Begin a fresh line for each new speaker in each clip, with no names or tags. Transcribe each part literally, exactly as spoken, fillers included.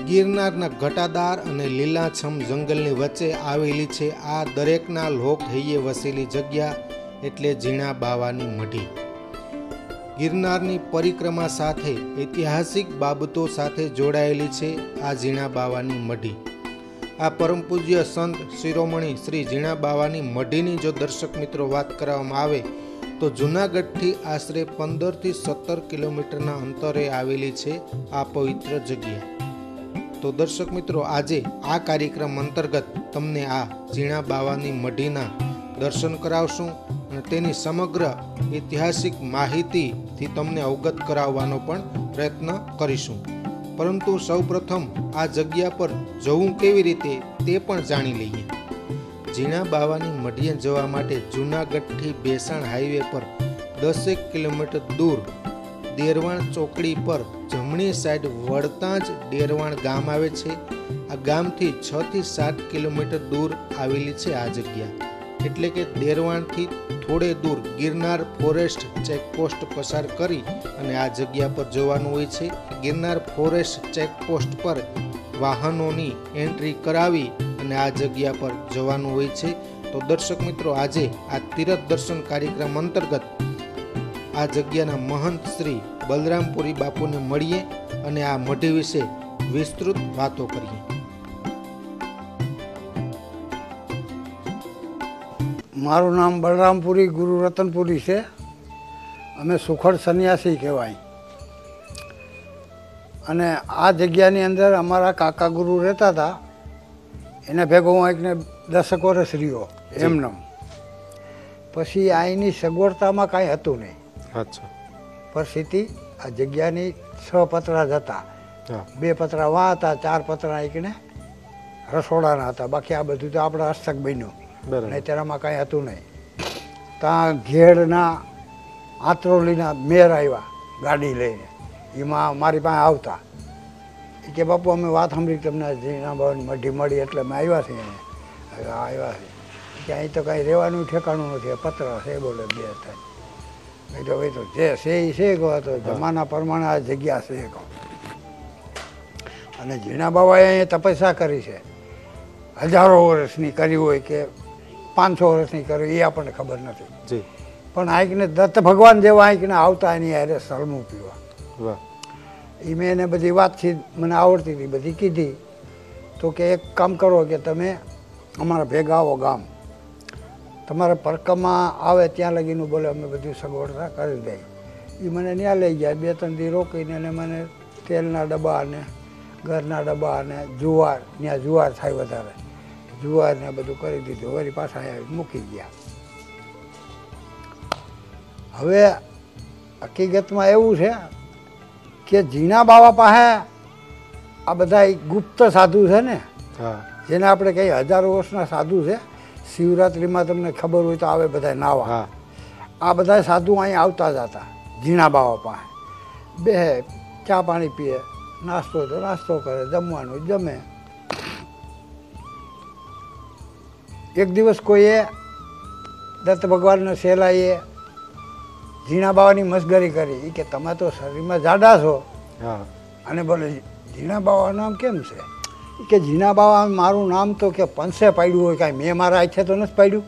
ગિરનારના ઘટાદાર અને લીલાછમ જંગલની વચ્ચે આવેલી છે આ દરેકના લોક હૈયે વસેલી જગ્યા એટલે ઝીણા બાવાની મઢી। ગિરનારની પરિક્રમા સાથે ઐતિહાસિક બાબતો સાથે જોડાયેલી છે આ ઝીણા બાવાની મઢી। આ પરમ પૂજ્ય સંત શિરોમણી શ્રી ઝીણા બાવાની મઢીની જો દર્શક મિત્રો વાત કરવામાં આવે તો જૂનાગઢથી આશરે પંદરથી સત્તર કિલોમીટરના અંતરે આવેલી છે આ પવિત્ર જગ્યા। તો દર્શક મિત્રો આજે આ કાર્યક્રમ અંતર્ગત તમને આ ઝીણા બાવાની મઢીના દર્શન કરાવશું અને તેની સમગ્ર ઐતિહાસિક માહિતીથી તમને અવગત કરાવવાનો પણ પ્રયત્ન કરીશું। પરંતુ સૌપ્રથમ આ જગ્યા પર જવું કેવી રીતે તે પણ જાણી લઈએ। ઝીણા બાવાની મઢીએ જવા માટે જૂનાગઢથી બેસાણ હાઈવે પર દસેક કિલોમીટર દૂર ડેરવાણ ચોકડી પર જમણી સાઈડ વળતાં જ ડેરવાણ ગામ આવે છે। આ ગામથી છ થી સાત કિલોમીટર દૂર આવેલી છે આ જગ્યા, એટલે કે ડેરવાણથી થોડે દૂર ગિરનાર ફોરેસ્ટ ચેકપોસ્ટ પસાર કરી અને આ જગ્યા પર જવાનું હોય છે। ગિરનાર ફોરેસ્ટ ચેકપોસ્ટ પર વાહનોની એન્ટ્રી કરાવી અને આ જગ્યા પર જવાનું હોય છે। તો દર્શક મિત્રો આજે આ તીરથ દર્શન કાર્યક્રમ અંતર્ગત આ જગ્યાના મહંત શ્રી બલરામપુરી બાપુને મળીએ અને આ મઢી વિશે વિસ્તૃત વાતો કરીએ।
મારું નામ બલરામપુરી ગુરુ રતનપુરી છે। અમે સુખડ સન્યાસી કહેવાય અને આ જગ્યાની અંદર અમારા કાકા ગુરુ રહેતા હતા, એને ભેગો હું એકને દસક વર્ષ રહ્યો એમને। પછી અહીંની સગવડતામાં કાંઈ હતું નહીં।
અચ્છા।
પરિસ્થિતિ આ જગ્યાની છ પતરા જ હતા, બે પતરા વાં હતા, ચાર પતરા એકને રસોડાના હતા, બાકી આ બધું તો આપણે હસ્તક બન્યું નહીં, તેનામાં કાંઈ હતું નહીં। ત્યાં ઘેડના આંતરોલીના મેર આવ્યા ગાડી લઈને, એમાં મારી પાસે આવતા એ કે બાપુ અમે વાત સાંભળી તમને ઝીણા બાવાની મઢી મળી એટલે અમે આવ્યા છીએ। આવ્યા છે કે અહીં તો કાંઈ રહેવાનું ઠેકાણું નથી, પતરા છે બોલે બે થાય। તો ભાઈ તો જે છે એ છે કહો, તો જમાના પ્રમાણે આ જગ્યા છે કહો। અને ઝીણા બાબાએ અહીંયા તપસ્યા કરી છે, હજારો વર્ષની કરી હોય કે પાંચસો વર્ષની કરી એ આપણને ખબર નથી, પણ આંકને દત્ત ભગવાન જેવા આંકને આવતા એની હારે સળમું પીવા એ મેં એને બધી વાતચીત મને આવડતી હતી બધી કીધી। તો કે એક કામ કરો કે તમે અમારા ભેગા આવો ગામ, તમારા પરકમાં આવે ત્યાં લગીનું બોલે અમે બધું સગવડતા કરી દઈએ। એ મને ત્યાં લઈ ગયા, બે ત્રણ દી રોકીને અને મને તેલના ડબ્બા અને ઘરના ડબ્બા અને જુવાર, ત્યાં જુવાર થાય વધારે, જુવારને બધું કરી દીધું, વળી પાછા આવી મૂકી ગયા। હવે હકીકતમાં એવું છે કે ઝીણા બાવા પાસે આ બધા ગુપ્ત સાધુ છે ને, જેને આપણે કહીએ હજારો વર્ષના સાધુ છે। શિવરાત્રિમાં તમને ખબર હોય તો આવે બધા નાવા, આ બધા સાધુ અહીં આવતા જ હતા ઝીણા બાવા પાસે, બે ચા પાણી પીએ, નાસ્તો તો નાસ્તો કરે, જમવાનું જમે। એક દિવસ કોઈએ દત્ત ભગવાનને સેલાઈએ ઝીણા બાવાની મસ્કરી કરી કે તમે તો શરીરમાં જાડા છો અને બોલે ઝીણા બાવા નામ કેમ છે કે ઝીણા બાવા મારું નામ તો કે પંસે પાડ્યું હોય, કાંઈ મેં મારા આંખે તો નથી પાડ્યું।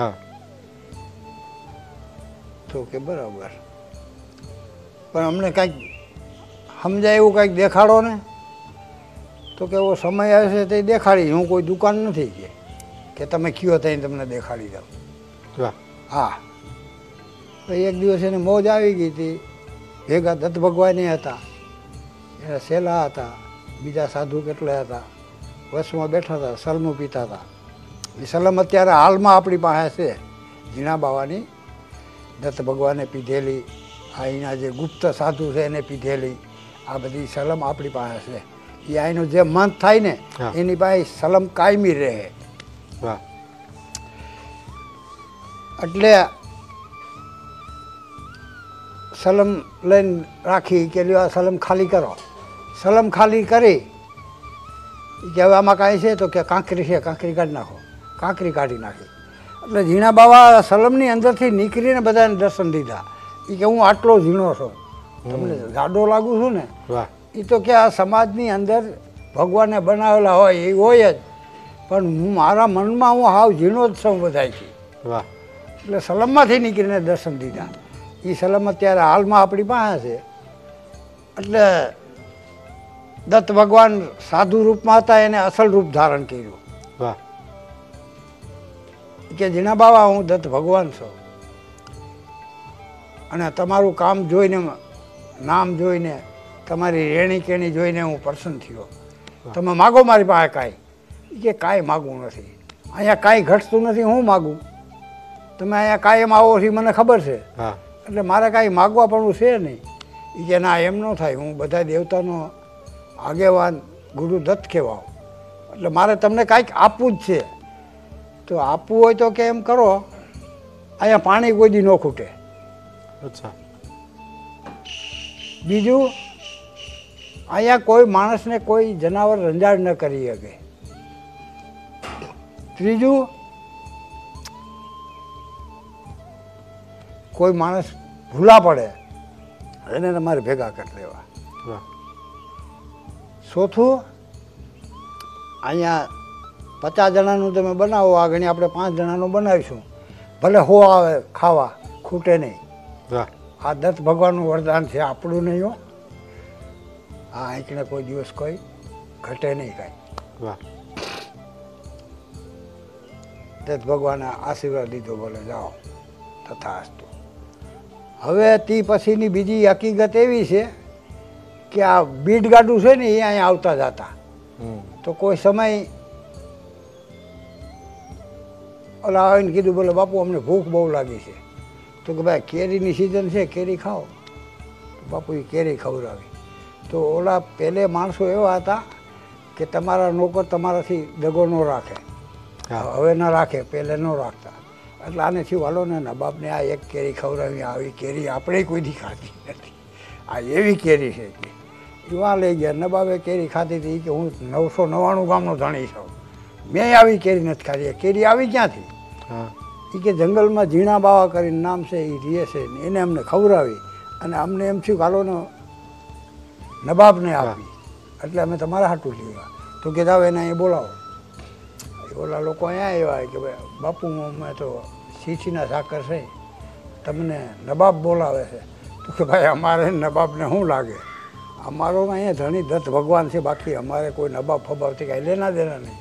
તો કે બરાબર, પણ અમને કાંઈક સમજાય એવું કાંઈક દેખાડો ને। તો કે એવો સમય હશે તે દેખાડી, હું કોઈ દુકાન નથી કે કે તમે કયો થઈને તમને દેખાડી દઉં। હા, તો એક દિવસ એને મોજ આવી ગઈ હતી, ભેગા દત્ત ભગવાન હતા, એના સેલા હતા, બીજા સાધુ કેટલા હતા, વસમાં બેઠા હતા, સલમું પીતા હતા। એ સલમ અત્યારે હાલમાં આપણી પાસે છે, ઝીણા બાવાની દત્ત ભગવાને પીધેલી, અહીંના જે ગુપ્ત સાધુ છે એને પીધેલી આ બધી સલમ આપણી પાસે છે। એ અહીંનું જે મંત થાય ને એની પાસે સલમ કાયમી રહે। એટલે સલમ લઈને રાખી કે લ્યો આ સલમ ખાલી કરો, સલમ ખાલી કરી કે હવે આમાં કાંઈ છે તો કે કાંકરી છે, કાંકરી કાઢી નાખો, કાંકરી કાઢી નાખી। એટલે ઝીણા બાવા સલમની અંદરથી નીકળીને બધાને દર્શન દીધા। એ કે હું આટલો ઝીણો છું, તમને જાડો લાગુ છું ને, એ તો કે આ સમાજની અંદર ભગવાને બનાવેલા હોય એ હોય જ, પણ હું મારા મનમાં હું હાવ ઝીણો જ છું બધાય છે.
વાહ.
એટલે સલમમાંથી નીકળીને દર્શન દીધા. એ સલમ અત્યારે હાલમાં આપણી પાસે છે. એટલે દત્ત ભગવાન સાધુ રૂપમાં હતા, એને અસલ રૂપ ધારણ કર્યું.
વાહ.
કે જીણા બાવા હું દત્ત ભગવાન છું અને તમારું કામ જોઈને, નામ જોઈને, તમારી રેણી કેણી જોઈને હું પ્રસન્ન થયો. તમે માગો મારી પાસે કાંઈ. કે કાંઈ માગવું નથી, અહીંયા કાંઈ ઘટતું નથી, હું માગું? તમે અહીંયા કાયમ આવો છો મને ખબર છે, એટલે મારે કાંઈ માગવા પણ છે નહીં. એ કે ના એમ ન થાય, હું બધા દેવતાનો આગેવાન ગુરુ દત્ત કહેવાઓ, એટલે મારે તમને કાંઈક આપવું જ છે. તો આપવું હોય તો કે એમ કરો, અહીંયા પાણી કોઈ દી ન ખૂટે.
અચ્છા.
બીજું, અહીંયા કોઈ માણસને કોઈ જનાવર રંજાડ ન કરી શકે. ત્રીજું, કોઈ માણસ ભૂલા પડે એને તમારે ભેગા કરી લેવા. ચોથું, અહીંયા પચાસ જણાનું તમે બનાવો, આ ગણી આપણે પાંચ જણાનું બનાવીશું, ભલે હો આવે ખાવા, ખૂટે નહીં. આ દત્ત ભગવાનનું વરદાન છે, આપણું નહીં હો. આ આંકને કોઈ દિવસ કોઈ ઘટે નહીં કાંઈ. દત્ત ભગવાને આશીર્વાદ દીધો, બોલે જાઓ તથાસ્તુ. હવે તે પછીની બીજી હકીકત એવી છે કે આ બીટ ગાડું છે ને એ અહીંયા આવતા જતા, તો કોઈ સમય ઓલા આવીને કીધું, બોલે બાપુ અમને ભૂખ બહુ લાગી છે. તો કે ભાઈ કેરીની સિઝન છે, કેરી ખાઓ. બાપુ એ કેરી ખવડાવી. તો ઓલા પહેલે માણસો એવા હતા કે તમારા નોકર તમારાથી દગો ન રાખે, હવે ન રાખે, પહેલે ન રાખતા. એટલે આને થયું હાલો ને નવાબને આ એક કેરી ખવડાવી, આવી કેરી આપણે કોઈથી ખાધી નથી, આ એવી કેરી છે કે એવા લઈ ગયા. નવાબે કેરી ખાધી હતી કે હું નવસો નવ્વાણું ગામનો ધણી છું, મેં આવી કેરી નથી ખાધી. કેરી આવી ક્યાંથી? એ કે જંગલમાં ઝીણા બાવા કરીને નામ છે, એ રીએ છે, એને અમને ખવડાવી અને અમને એમ થયું હાલો ને નવાબને આપી, એટલે અમે તમારા હાટું લેવા. તો કે જાવ એને અહીંયા બોલાવો. ઓલા લોકો અહીંયા આવ્યા કે ભાઈ બાપુ અમે તો સીસીના સાકર છે, તમને નવાબ બોલાવે છે. તો કે ભાઈ અમારે નવાબને શું લાગે, અમારો અહીંયા ધણી દત્ત ભગવાન છે, બાકી અમારે કોઈ નવાબ ફબાવથી કાંઈ લેના દેના નહીં.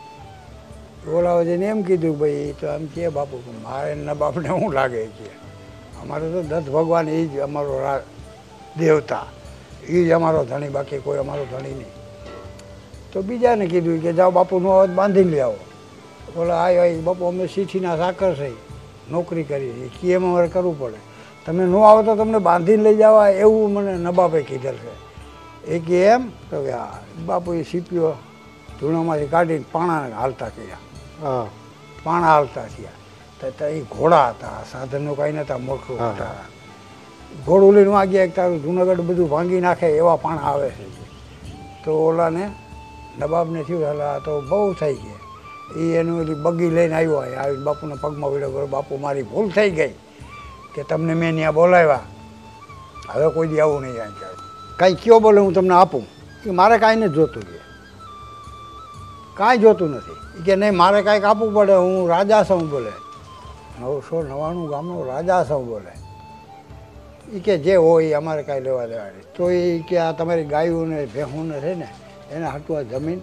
બોલાવે છે ને એમ કીધું ભાઈ તો એમ કે બાપુ મારે નવાબને શું લાગે છે, અમારે તો દત્ત ભગવાન એ જ અમારો દેવતા, એ જ અમારો ધણી, બાકી કોઈ અમારો ધણી નહીં. તો બીજાને કીધું કે જાઓ બાપુનો અવાજ બાંધીને લઈ આવો. બોલા આય આય બાપુ અમે સીઠીના સાકર છે, નોકરી કરી છે, એમ અમારે કરવું પડે, તમે ન આવો તો તમને બાંધીને લઈ જવા, એવું મને નવાબે કીધેલ છે. એ કે એમ? તો કે હા. બાપુ એ સીપીઓ ધૂણામાંથી કાઢીને પાણા હાલતા કર્યા, પાણા હાલતા થયા. તો એ ઘોડા હતા, સાધનો કાંઈ નહોતા, મોટું હતા. ઘોડું લઈને વાગ્યા એક તારું જુનાગઢ બધું ભાંગી નાખે એવા પાણા આવે છે. તો ઓલાને નવાબને થયું હાલ તો બહુ થઈ ગઈ. એ એનું ઓલી બગી લઈને આવ્યો, આવીને બાપુના પગમાં વિડ્યો, કરો બાપુ મારી ભૂલ થઈ ગઈ કે તમને મેં ત્યાં બોલાવ્યા, હવે કોઈ દી આવું નહીં. અહીં કાંઈ કયો બોલે હું તમને આપું. એ મારે કાંઈ નથી જોતું, કે કાંઈ જોતું નથી. એ કે નહીં મારે કાંઈક આપવું પડે, હું રાજા છું. બોલે નવસો નવ્વાણું ગામનો રાજા છું. બોલે એ કે જે હોય એ અમારે કાંઈ લેવા દેવાની. તો એ કે આ તમારી ગાયું ને ભેહું ને છે ને એને હાટું આ જમીન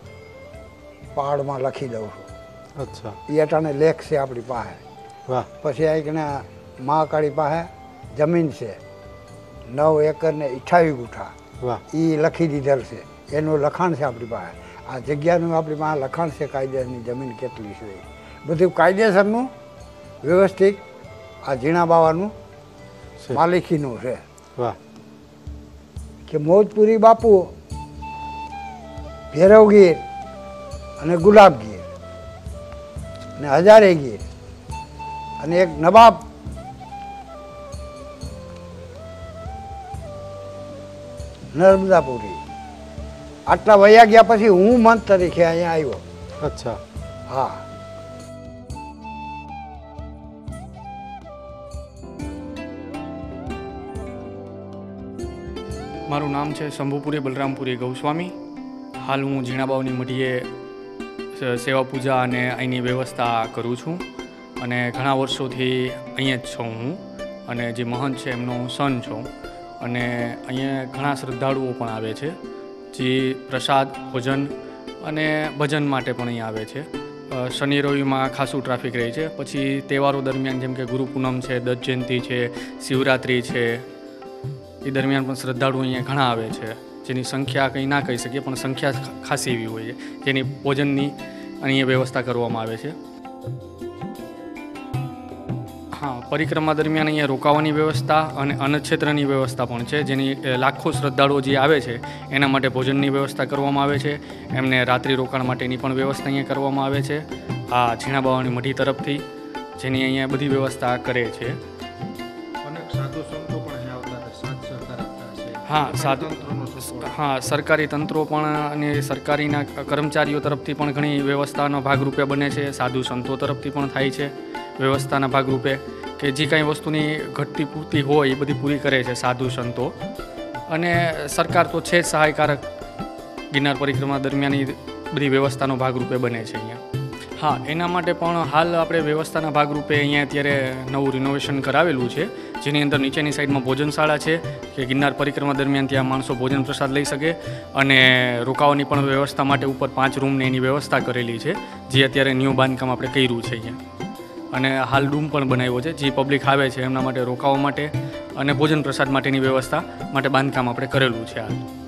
પહાડમાં લખી દઉં છું.
અચ્છા.
એ અટાણે લેખ છે આપણી પાસે.
વાહ.
પછી આ ને મહાકાળી પાસે જમીન છે નવ એકર ને અઠ્ઠાવીસ ગુઠા.
વાહ.
એ લખી દીધેલ છે, એનું લખાણ છે આપણી પાસે. આ જગ્યાનું આપણી પાસે લખાણ છે, કાયદેસરની જમીન કેટલી છે, બધું કાયદેસરનું વ્યવસ્થિત આ ઝીણા બાવાનું માલિકીનું છે.
વાહ.
કે મોજપુરી બાપુ, ભૈરવગીર અને ગુલાબગીર અને હજારેગીર અને એક નવાબ નર્મદાપુરી, આટલા વયા ગયા પછી હું મંત તરીકે અહીંયા આવ્યો.
અચ્છા.
હા.
મારું નામ છે શંભુપુરી બલરામપુરી ગૌસ્વામી. હાલ હું ઝીણાબાવની મઢીએ સેવા પૂજા અને અહીંની વ્યવસ્થા કરું છું અને ઘણા વર્ષોથી અહીંયા જ છું હું અને જે મહંત છે એમનો હું સન છું અને અહીંયા ઘણા શ્રદ્ધાળુઓ પણ આવે છે જે પ્રસાદ ભોજન અને ભજન માટે પણ અહીંયા આવે છે. શનિ રવિમાં ખાસું ટ્રાફિક રહે છે. પછી તહેવારો દરમિયાન જેમ કે ગુરુ પૂનમ છે, દત્ત જયંતિ છે, શિવરાત્રિ છે, એ દરમિયાન પણ શ્રદ્ધાળુઓ અહીંયા ઘણા આવે છે, જેની સંખ્યા કંઈ ના કહી શકીએ પણ સંખ્યા ખાસી એવી હોય છે, જેની ભોજનની અહીંયા વ્યવસ્થા કરવામાં આવે છે. હા, પરિક્રમા દરમિયાન અહીંયા રોકાવાની વ્યવસ્થા અને અન્નક્ષેત્રની વ્યવસ્થા પણ છે, જેની લાખો શ્રદ્ધાળુઓ જે આવે છે એના માટે ભોજનની વ્યવસ્થા કરવામાં આવે છે. એમને રાત્રિ રોકાણ માટેની પણ વ્યવસ્થા અહીંયા કરવામાં આવે છે આ ઝીણાબાવાની મઢી તરફથી, જેની અહીંયા બધી વ્યવસ્થા કરે છે. હા, સાધુ હા સરકારી તંત્રો પણ અને સરકારીના કર્મચારીઓ તરફથી પણ ઘણી વ્યવસ્થાનો ભાગરૂપે બને છે. સાધુ સંતો તરફથી પણ થાય છે વ્યવસ્થાના ભાગરૂપે, કે જે કાંઈ વસ્તુની ઘટતી પૂરતી હોય એ બધી પૂરી કરે છે સાધુ સંતો. અને સરકાર તો છે જ સહાયકારક, ગિરનાર પરિક્રમા દરમિયાન એ બધી વ્યવસ્થાનો ભાગરૂપે બને છે અહીંયા. હા, એના માટે પણ હાલ આપણે વ્યવસ્થાના ભાગરૂપે અહીંયા અત્યારે નવું રિનોવેશન કરાવેલું છે, જેની અંદર નીચેની સાઈડમાં ભોજનશાળા છે કે ગિરનાર પરિક્રમા દરમિયાન ત્યાં માણસો ભોજન પ્રસાદ લઈ શકે, અને રોકાવાની પણ વ્યવસ્થા માટે ઉપર પાંચ રૂમને એની વ્યવસ્થા કરેલી છે, જે અત્યારે ન્યૂ બાંધકામ આપણે કર્યું છે અહીંયા. અને હાલ રૂમ પણ બનાવ્યો છે, જે પબ્લિક આવે છે એમના માટે રોકાવા માટે અને ભોજન પ્રસાદ માટેની વ્યવસ્થા માટે બાંધકામ આપણે કરેલું છે હાલ.